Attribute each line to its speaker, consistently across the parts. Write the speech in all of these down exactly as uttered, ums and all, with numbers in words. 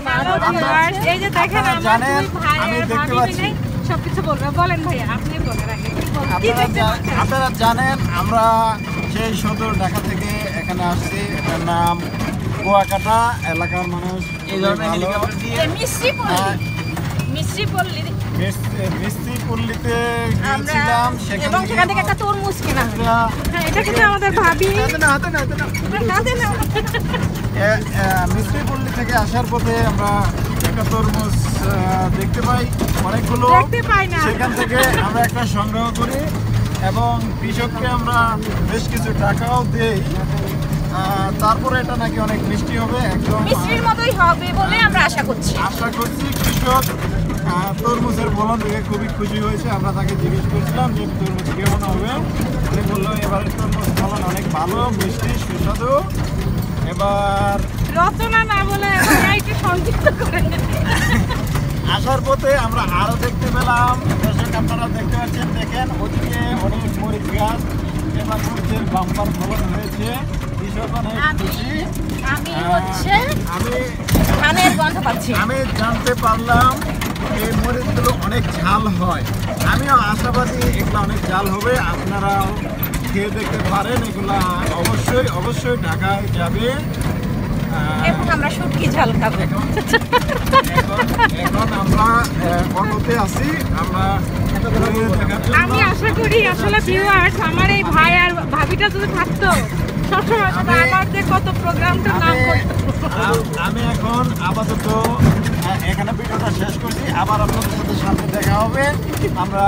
Speaker 1: এই যে দেখেন
Speaker 2: জানেন আমি দেখতে পাচ্ছি
Speaker 1: সবকিছু বলবেন, বলেন ভাইয়া আপনি বলেন আগে।
Speaker 2: আপনারা জানেন আমরা সেই সদর ঢাকা থেকে এখানে আসছি, এটার নাম কুয়াকাটা। এলাকার মানুষ
Speaker 3: এই ধরনের হেলিকপ্টার দিয়ে
Speaker 1: মিষ্টি পল্লী মিষ্টি পল্লী
Speaker 2: মিষ্টি পল্লীতে গিয়েছিলাম,
Speaker 1: এবং সেখান থেকে একটা তরমুজ কেনা। হ্যাঁ, এটা কিন্তু আমাদের ভাবি
Speaker 2: মিষ্টি পল্লী থেকে আসার পথে আমরা একটা তরমুজ দেখতে পাই, অনেকগুলো
Speaker 1: দেখতে পাই না,
Speaker 2: সেখান থেকে আমরা একটা সংগ্রহ করি এবং কৃষককে আমরা বেশ কিছু টাকাও দেই। তারপরে এটা নাকি অনেক মিষ্টি হবে, একদম
Speaker 1: মিষ্টির মতোই হবে বলে আমরা আশা করছি
Speaker 2: আশা করছি কৃষক তরমুজের ফলন দেখে খুবই খুশি হয়েছে। আমরা তাকে জিজ্ঞেস করছিলাম যে তরমুজ কেমন হবে, উনি বললো এবারে তরমুজ ফলন অনেক ভালো, মিষ্টি, সুস্বাদু। এবার
Speaker 1: রচনা না বলে একটু সংক্ষিপ্ত করে
Speaker 2: আসার পথে আমরা আরো দেখতে পেলাম, দর্শক আপনারা দেখতে পাচ্ছেন, দেখেন ওদিকে অনেক মরিচ গাছ, এবার মরিচের বাম্পার ফলন হয়েছে, কৃষক অনেক খুশি।
Speaker 1: আমি হচ্ছে
Speaker 2: আমি
Speaker 1: ধানের গন্ধ পাচ্ছি।
Speaker 2: আমি জানতে পারলাম এই মরিচগুলো অনেক ঝাল হয়, আমিও আশাবাদী এগুলো অনেক ঝাল হবে, আপনারাও খেয়ে দেখতে পারেন। এগুলা অবশ্যই অবশ্যই ঢাকায় যাবে।
Speaker 1: এখন আমরা শুটকি ঝাল খাবো।
Speaker 2: এখন আমরা অটোতে আছি, আমরা
Speaker 1: আমি আশা করি আসলে ভিউয়ার্স আমার এই ভাই আর ভাবিটা যদি থাকতো সবসময় আমার যে কত প্রোগ্রামটা নাম করতো।
Speaker 2: আমি এখন আপাতত এখানে ভিডিওটা শেষ করছি, আবার আপনাদের সাথে সামনে দেখা হবে। আমরা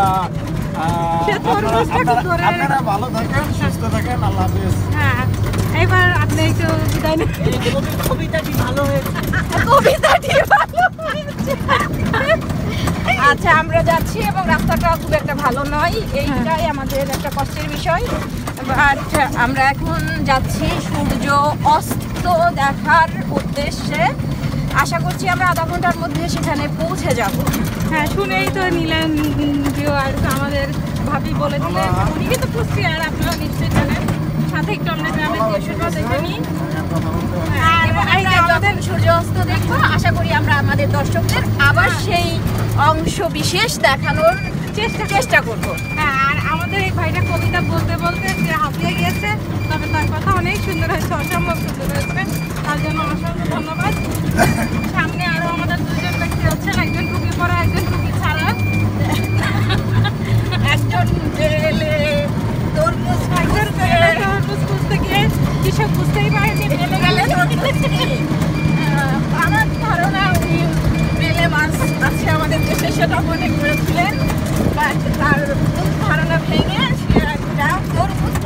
Speaker 2: আপনারা ভালো থাকেন, সুস্থ থাকেন, আল্লাহ হাফেজ।
Speaker 1: হ্যাঁ, এবার আপনি একটু বিদায় নিন। কবিতাটি ভালো হয়েছে, কবিতাটি ভালো হয়েছে। আচ্ছা, আমরা যাচ্ছি এবং রাস্তাটা খুব একটা ভালো নয়, এইটাই আমাদের একটা কষ্টের বিষয়। বাট আমরা এখন যাচ্ছি সূর্য অস্ত দেখার উদ্দেশ্যে। আশা করছি আমরা আধা ঘন্টার মধ্যে সেখানে পৌঁছে যাব। হ্যাঁ, শুনেই তো নিলেন ভিউয়ার্স, আমাদের ভাবি বলে দিলেন উনি কিন্তু খুশি, আর আপনারা নিশ্চয়ই জানেন। সাথে একটু আমরা গ্রামের দৃশ্যটা দেখে নিই, আমাদের সূর্য অস্ত দেখবো। আশা করি আমরা আমাদের দর্শকদের আবার সেই অংশ বিশেষ দেখানোর চেষ্টা চেষ্টা করবো। হ্যাঁ, আর আমাদের এই ভাইটা কবিতা বলতে বলতে যে হাঁপিয়ে গিয়েছে, তবে তার কথা অনেক সুন্দর হয়েছে, অসম্ভব সুন্দর হয়েছে, তার জন্য অসংখ্য ধন্যবাদ। সামনে আরো আমাদের দুজন ব্যক্তি আছেন, একজন টুপি পরা, একজন টুপি ছাড়া, একজন তরমুজ তরমুজ খুঁজতে গিয়ে কৃষক বুঝতেই পারেনি ফেলে গেলে। আমার ধারণা উনি মেলে মাছ আছে আমাদের দেশে, সেটা মনে করেছিলেন, তার ধারণা ভেঙে সে একটা তরমুজ